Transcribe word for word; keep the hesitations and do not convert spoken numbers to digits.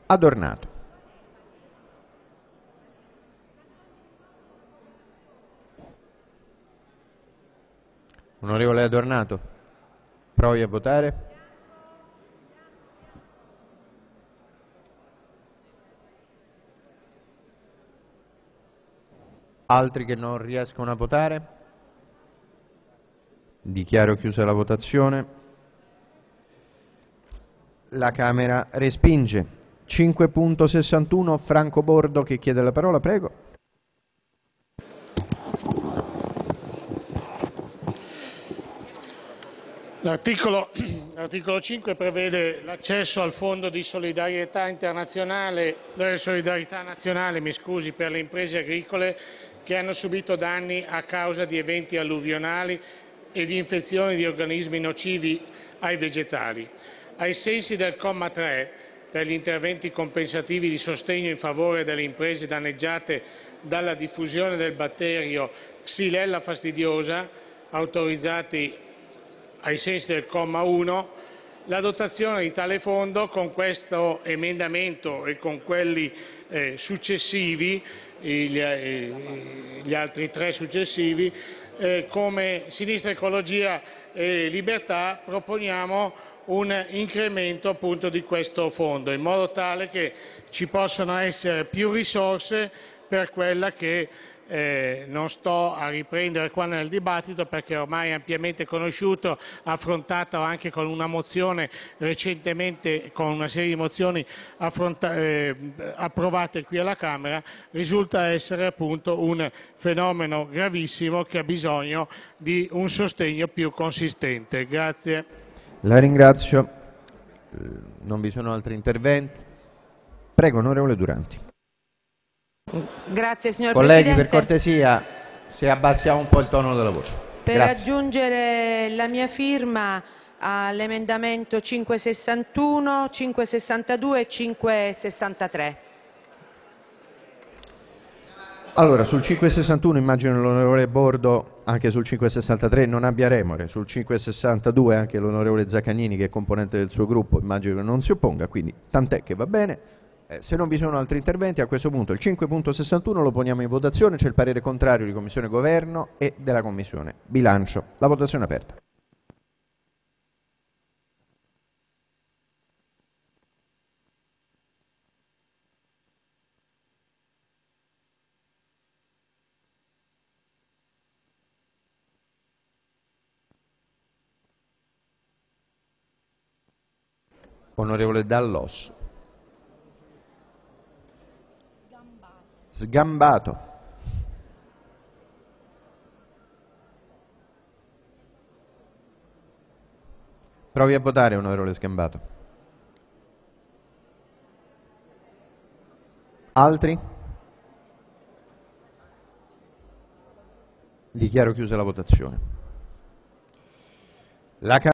Adornato. Onorevole Adornato, provi a votare. Altri che non riescono a votare? Dichiaro chiusa la votazione. La Camera respinge. cinque punto sessantuno, Franco Bordo che chiede la parola, prego. L'articolo cinque prevede l'accesso al Fondo di solidarietà internazionale, eh, solidarietà nazionale mi scusi, per le imprese agricole che hanno subito danni a causa di eventi alluvionali e di infezioni di organismi nocivi ai vegetali. Ai sensi del comma tre, per gli interventi compensativi di sostegno in favore delle imprese danneggiate dalla diffusione del batterio Xylella fastidiosa, autorizzati ai sensi del comma uno, la dotazione di tale fondo con questo emendamento e con quelli eh, successivi, gli, eh, gli altri tre successivi, eh, come Sinistra Ecologia e Libertà proponiamo un incremento appunto di questo fondo, in modo tale che ci possano essere più risorse per quella che Eh, non sto a riprendere qua nel dibattito perché ormai è ampiamente conosciuto, affrontato anche con una mozione recentemente, con una serie di mozioni eh, approvate qui alla Camera, risulta essere appunto un fenomeno gravissimo che ha bisogno di un sostegno più consistente. Grazie. La ringrazio. Non vi sono altri interventi. Prego, onorevole Duranti. Grazie, signor Colleghi, Presidente. per cortesia, se abbassiamo un po' il tono della voce. Per Grazie. aggiungere la mia firma all'emendamento cinquecentosessantuno, cinquecentosessantadue e cinquecentosessantatré. Allora, sul cinquecentosessantuno immagino l'onorevole Bordo, anche sul cinquecentosessantatré non abbia remore, sul cinquecentosessantadue anche l'onorevole Zaccagnini, che è componente del suo gruppo, immagino che non si opponga, quindi tant'è che va bene. Eh, se non vi sono altri interventi, a questo punto il cinque punto sessantuno lo poniamo in votazione, c'è il parere contrario di Commissione Governo e della Commissione Bilancio. La votazione è aperta. Onorevole Dall'Osso. Sgambato. Provi a votare, onorevole Sgambato. Altri? Dichiaro chiusa la votazione. La